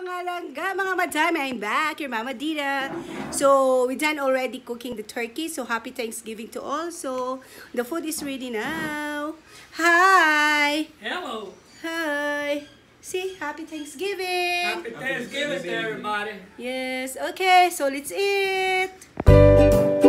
mga langga, mga madam, I'm back, your Mama Dina. So, we done already cooking the turkey. So, happy Thanksgiving to all. So, the food is ready now. Hi! Hello! Hi! See, happy Thanksgiving! Happy Thanksgiving to everybody! Yes, okay, so let's eat!